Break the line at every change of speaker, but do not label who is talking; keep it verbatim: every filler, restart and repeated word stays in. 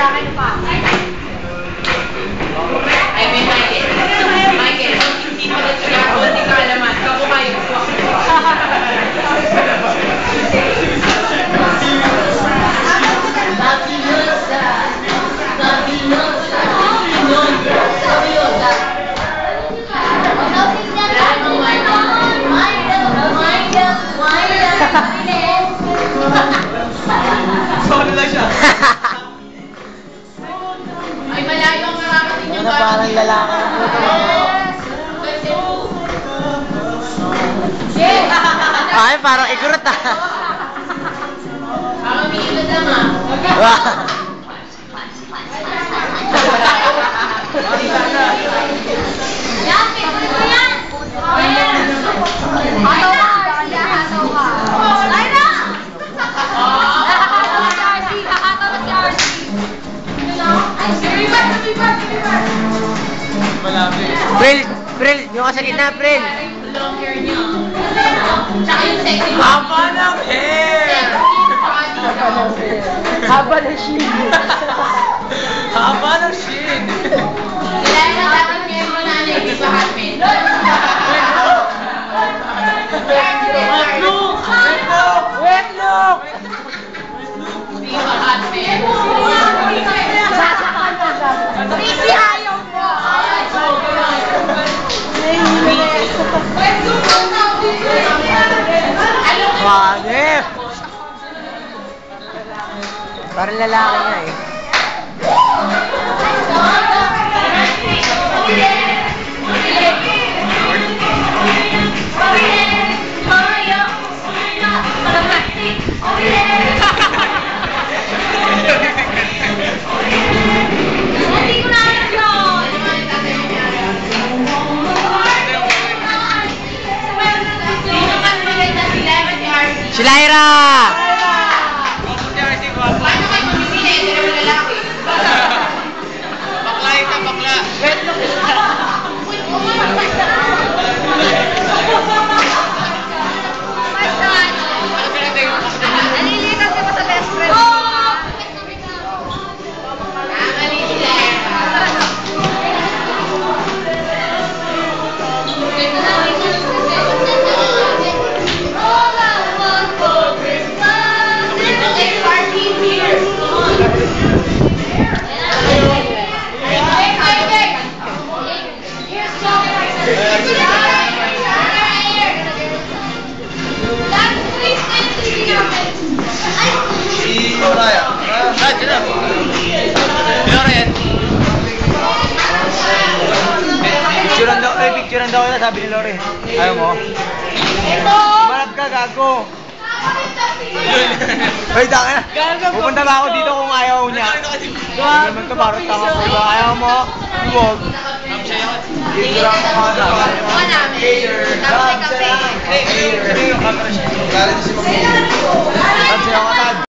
akin pa. Ay, may Michael. Michael, hindi pa rin siya. Hindi ka alaman. Kako kayo.
Sorry lang siya.
Ay, malayo ang mararating yung
Ano parang lalaki ang puto? Ay, parang ikurot ah.
Parang umiilad lang ah.
Wah.
Yan, picture mo yan! Hataw ka! Hataw ka! Ay na! Nakakatawa si R C! Nakakatawa si R C! Rewind! Rewind! Rewind!
Malapit.
Pril, Pril, yung ka sa gitna, Pril.
Long hair niya. Tsaka yung sexy body.
Haba ng hair!
Haba ng shield.
Haba ng shit!
Kailangan na dapat miyembro na ano yung Viva Hotmail.
Wait, look! Wait, look! Wait, look!
Viva Hotmail. Busy ayaw po!
Wanip! Parang lalaki nga eh.
Hindi ko na alam yun! Sino man nilay na sila si R C?
Si Lyra!
Paano kayo mamimili? Hindi naman lalaki.
Bakla ka, bakla!
Nalilitas ka pa sa best friend. Oo! Nakakali sila. All I want for Christmas is a party here. Hey, hey, hey! Here's chocolate. That's please, please, please.
Si Raya. Ah, sila. Loren. Picturean daw, eh, picturean daw kita, sabi ni Loren. Ayaw mo?
Ito!
Marap ka, gago. Hoy, daka na. Pupunta ba ako dito kung ayaw niya? Hindi naman ito, parang tama po ba? Ayaw mo? Huwag. Dito lang ako mga tama.
Mukha namin. Tapos may kape.
Hey, hey, hey, yung camera siya. Galing si Mamu. Tansi ako, Tad.